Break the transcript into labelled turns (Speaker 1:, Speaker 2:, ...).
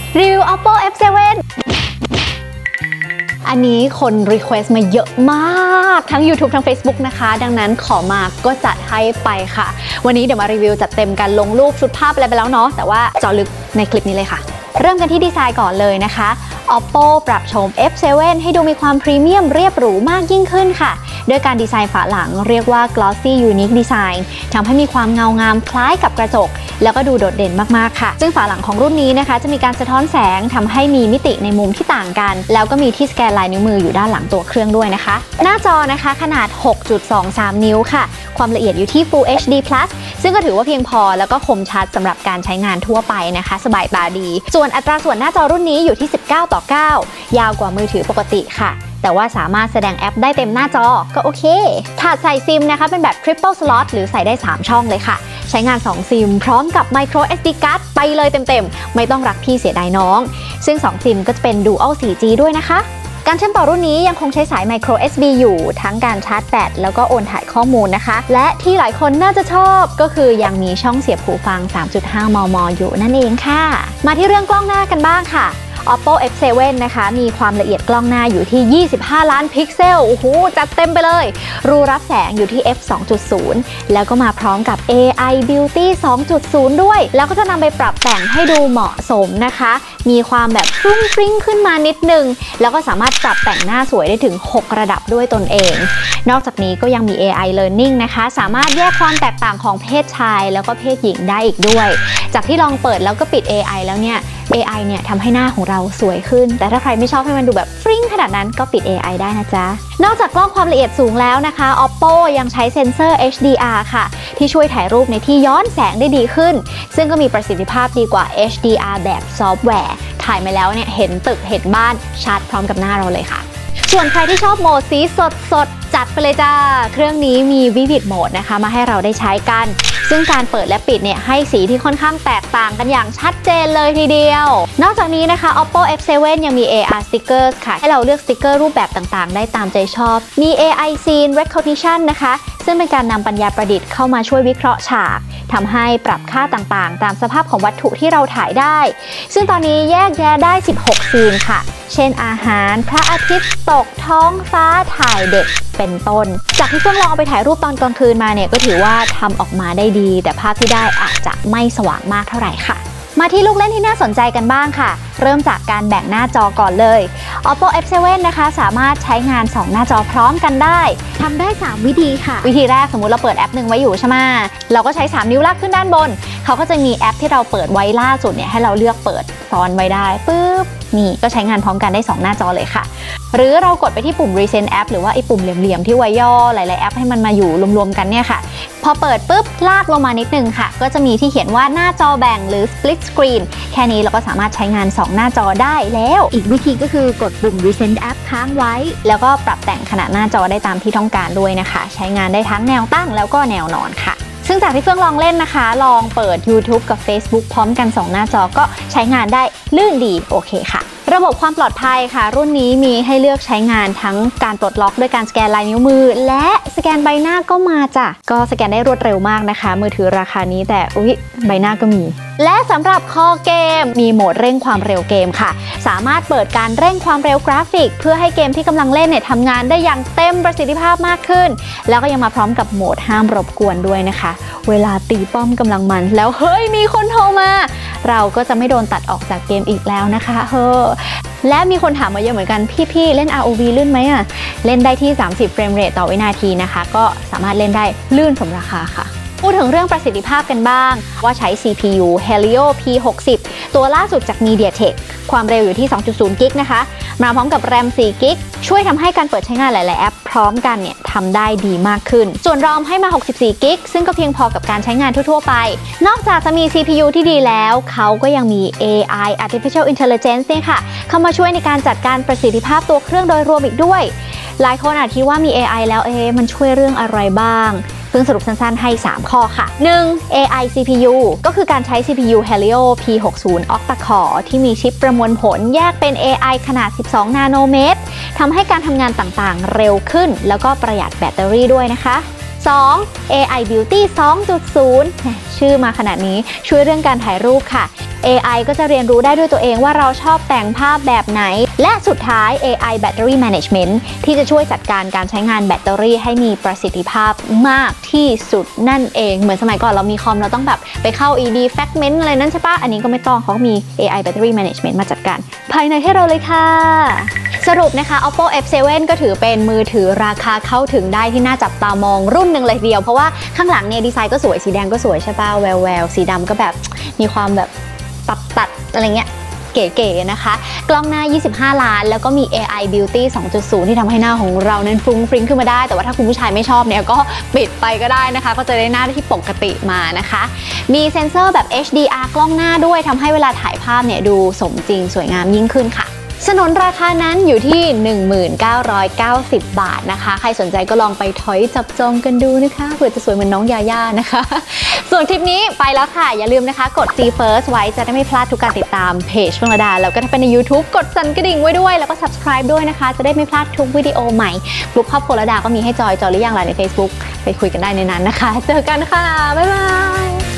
Speaker 1: รีวิว Oppo F7 อันนี้คนรีเควสต์มาเยอะมากทั้ง YouTube ทั้ง Facebook นะคะดังนั้นขอมาก็จัดให้ไปค่ะวันนี้เดี๋ยวมารีวิวจัดเต็มกันลงรูปชุดภาพอะไรไปแล้วเนาะแต่ว่าเจาะลึกในคลิปนี้เลยค่ะเริ่มกันที่ดีไซน์ก่อนเลยนะคะ Oppo ปรับโฉม F7 ให้ดูมีความพรีเมียมเรียบหรูมากยิ่งขึ้นค่ะโดยการดีไซน์ฝาหลังเรียกว่า Glossy Unique Design ทำให้มีความเงางามคล้ายกับกระจกแล้วก็ดูโดดเด่นมากๆค่ะซึ่งฝาหลังของรุ่นนี้นะคะจะมีการสะท้อนแสงทำให้มีมิติในมุมที่ต่างกันแล้วก็มีที่สแกนลายนิ้วมืออยู่ด้านหลังตัวเครื่องด้วยนะคะหน้าจอนะคะขนาด 6.23 นิ้วค่ะความละเอียดอยู่ที่ Full HD+ ซึ่งก็ถือว่าเพียงพอแล้วก็คมชัดสำหรับการใช้งานทั่วไปนะคะสบายตาดีส่วนอัตราส่วนหน้าจอรุ่นนี้อยู่ที่ 19:9 ยาวกว่ามือถือปกติค่ะแต่ว่าสามารถแสดงแอปได้เต็มหน้าจอก็โอเคถาดใส่ซิมนะคะเป็นแบบ Triple Slot หรือใส่ได้3ช่องเลยค่ะใช้งาน2ซิมพร้อมกับ Micro SD Card ไปเลยเต็มๆไม่ต้องรักพี่เสียดายน้องซึ่ง2ซิมก็จะเป็น Dual 4G ด้วยนะคะการเชื่อมต่อรุ่นนี้ยังคงใช้สาย Micro USB อยู่ทั้งการชาร์จแบตแล้วก็โอนถ่ายข้อมูลนะคะและที่หลายคนน่าจะชอบก็คือยังมีช่องเสียบหูฟัง 3.5 มม. อยู่นั่นเองค่ะมาที่เรื่องกล้องหน้ากันบ้างค่ะOppo F7 นะคะมีความละเอียดกล้องหน้าอยู่ที่25ล้านพิกเซลโอ้โหจัดเต็มไปเลยรูรับแสงอยู่ที่ f2.0 แล้วก็มาพร้อมกับ AI Beauty 2.0 ด้วยแล้วก็จะนำไปปรับแต่งให้ดูเหมาะสมนะคะมีความแบบฟรุ้งฟริ้งขึ้นมานิดนึงแล้วก็สามารถปรับแต่งหน้าสวยได้ถึง6ระดับด้วยตนเองนอกจากนี้ก็ยังมี AI Learning นะคะสามารถแยกความแตกต่างของเพศชายแล้วก็เพศหญิงได้อีกด้วยจากที่ลองเปิดแล้วก็ปิด AI แล้วเนี่ย AI เนี่ยทำให้หน้าของเราสวยขึ้นแต่ถ้าใครไม่ชอบให้มันดูแบบฟริ้งขนาดนั้นก็ปิด AI ได้นะจ๊ะนอกจากกล้องความละเอียดสูงแล้วนะคะ Oppo ยังใช้เซ็นเซอร์ HDR ค่ะที่ช่วยถ่ายรูปในที่ย้อนแสงได้ดีขึ้นซึ่งก็มีประสิทธิภาพดีกว่า HDR แบบซอฟต์แวร์ถ่ายมาแล้วเนี่ยเห็นตึกเห็นบ้านชัดพร้อมกับหน้าเราเลยค่ะส่วนใครที่ชอบโหมดสีสดจัดไปเลยจ้าเครื่องนี้มี Vivid Mode นะคะมาให้เราได้ใช้กันซึ่งการเปิดและปิดเนี่ยให้สีที่ค่อนข้างแตกต่างกันอย่างชัดเจนเลยทีเดียวนอกจากนี้นะคะ Oppo F7 ยังมี AR Stickers ค่ะให้เราเลือกสติกเกอร์รูปแบบต่างๆได้ตามใจชอบมี AI Scene Recognition นะคะซึ่งเป็นการนำปัญญาประดิษฐ์เข้ามาช่วยวิเคราะห์ฉากทำให้ปรับค่าต่างๆตามสภาพของวัตถุที่เราถ่ายได้ซึ่งตอนนี้แยกแยะได้16ซีนค่ะเช่นอาหารพระอาทิตย์ตกท้องฟ้าถ่ายเด็กเป็นต้นจากที่เพิ่งลองเอาไปถ่ายรูปตอนกลางคืนมาเนี่ยก็ถือว่าทำออกมาได้ดีแต่ภาพที่ได้อาจจะไม่สว่างมากเท่าไหร่ค่ะมาที่ลูกเล่นที่น่าสนใจกันบ้างค่ะเริ่มจากการแบ่งหน้าจอก่อนเลย Oppo F7 นะคะสามารถใช้งาน2หน้าจอพร้อมกันได้ทำได้3วิธีค่ะวิธีแรกสมมุติเราเปิดแอปหนึ่งไว้อยู่ใช่ไหมเราก็ใช้3นิ้วลากขึ้นด้านบนเขาก็จะมีแอปที่เราเปิดไว้ล่าสุดเนี่ยให้เราเลือกเปิดซ้อนไว้ได้ปึ๊บนี่ก็ใช้งานพร้อมกันได้2หน้าจอเลยค่ะหรือเรากดไปที่ปุ่ม Recent App หรือว่าไอ้ปุ่มเหลี่ยมๆที่ไว้ย่อหลายๆแอปให้มันมาอยู่รวมๆกันเนี่ยค่ะพอเปิดปุ๊บลากลงมานิดนึงค่ะก็จะมีที่เขียนว่าหน้าจอแบ่งหรือ Split Screen แค่นี้เราก็สามารถใช้งาน2หน้าจอได้แล้วอีกวิธีก็คือกดปุ่ม Recent App ค้างไว้แล้วก็ปรับแต่งขนาดหน้าจอได้ตามที่ต้องการด้วยนะคะใช้งานได้ทั้งแนวตั้งแล้วก็แนวนอนค่ะซึ่งจากที่เฟื่องลองเล่นนะคะลองเปิด YouTube กับ Facebook พร้อมกัน2หน้าจอก็ใช้งานได้ลื่นดีโอเคค่ะระบบความปลอดภัยค่ะรุ่นนี้มีให้เลือกใช้งานทั้งการปลดล็อกด้วยการสแกนลายนิ้วมือและสแกนใบหน้าก็มาจ้ะก็สแกนได้รวดเร็วมากนะคะมือถือราคานี้แต่ใบหน้าก็มีและสำหรับคอเกมมีโหมดเร่งความเร็วเกมค่ะสามารถเปิดการเร่งความเร็วกราฟิกเพื่อให้เกมที่กำลังเล่นเนี่ยทำงานได้อย่างเต็มประสิทธิภาพมากขึ้นแล้วก็ยังมาพร้อมกับโหมดห้ามรบกวนด้วยนะคะเวลาตีป้อมกำลังมันแล้วเฮ้ยมีคนโทรมาเราก็จะไม่โดนตัดออกจากเกมอีกแล้วนะคะและมีคนถามมาเยอะเหมือนกันพี่เล่น ROV ลื่นไหมอะเล่นได้ที่30เฟรมเรทต่อวินาทีนะคะก็สามารถเล่นได้ลื่นสมราคาค่ะพูดถึงเรื่องประสิทธิภาพกันบ้างว่าใช้ CPU Helio P60 ตัวล่าสุดจาก MediaTek ความเร็วอยู่ที่ 2.0 กิกนะคะมาพร้อมกับ RAM 4 กิกช่วยทำให้การเปิดใช้งานหลายๆแอปพร้อมกันเนี่ยทำได้ดีมากขึ้นส่วน ROM ให้มา64 กิกซึ่งก็เพียงพอกับการใช้งานทั่วๆไปนอกจากจะมี CPU ที่ดีแล้วเขาก็ยังมี AI Artificial Intelligence เนี่ยค่ะเข้ามาช่วยในการจัดการประสิทธิภาพตัวเครื่องโดยรวมอีกด้วยหลายคนอาจคิดว่ามี AI แล้วมันช่วยเรื่องอะไรบ้างเพิ่งสรุปสั้นๆให้3ข้อค่ะ 1. AI CPU ก็คือการใช้ CPU Helio P60 Octa Core ที่มีชิปประมวลผลแยกเป็น AI ขนาด12นาโนเมตรทำให้การทำงานต่างๆเร็วขึ้นแล้วก็ประหยัดแบตเตอรี่ด้วยนะคะ 2. AI Beauty 2.0 ชื่อมาขนาดนี้ช่วยเรื่องการถ่ายรูปค่ะ AI ก็จะเรียนรู้ได้ด้วยตัวเองว่าเราชอบแต่งภาพแบบไหนและสุดท้าย AI Battery Management ที่จะช่วยจัดการการใช้งานแบตเตอรี่ให้มีประสิทธิภาพมากที่สุดนั่นเองเหมือนสมัยก่อนเรามีคอมเราต้องแบบไปเข้า ED Fragment อะไรนั่นใช่ปะอันนี้ก็ไม่ต้องเขามี AI Battery Management มาจัดการภายในให้เราเลยค่ะสรุปนะคะ Oppo F7 ก็ถือเป็นมือถือราคาเข้าถึงได้ที่น่าจับตามองรุ่นหนึ่งเลยทีเดียวเพราะว่าข้างหลังเนี่ยดีไซน์ก็สวยสีแดงก็สวยใช่ปะแววสีดำก็แบบมีความแบบตัดอะไรเงี้ยเก๋ๆนะคะกล้องหน้า25ล้านแล้วก็มี AI Beauty 2.0 ที่ทำให้หน้าของเรานั้นฟรุ้งฟริ้งขึ้นมาได้แต่ว่าถ้าคุณผู้ชายไม่ชอบเนี่ยก็ปิดไปก็ได้นะคะก็จะได้หน้าที่ปกติมานะคะมีเซ็นเซอร์แบบ HDR กล้องหน้าด้วยทำให้เวลาถ่ายภาพเนี่ยดูสมจริงสวยงามยิ่งขึ้นค่ะสนนราคานั้นอยู่ที่ 1990 บาทนะคะใครสนใจก็ลองไปถอยจับจองกันดูนะคะเผื่อจะสวยเหมือนน้องยาย่านะคะส่วนคลิปนี้ไปแล้วค่ะอย่าลืมนะคะกด See First ไว้จะได้ไม่พลาดทุกการติดตามเพจเฟื่องระดาแล้วก็ถ้าเป็นใน YouTube กดสั่นกระดิ่งไว้ด้วยแล้วก็ Subscribe ด้วยนะคะจะได้ไม่พลาดทุกวิดีโอใหม่กลุ่มครอบครัวระดาก็มีให้จอยหรือยังล่ะใน Facebook ไปคุยกันได้ในนั้นนะคะเจอกันค่ะบ๊ายบาย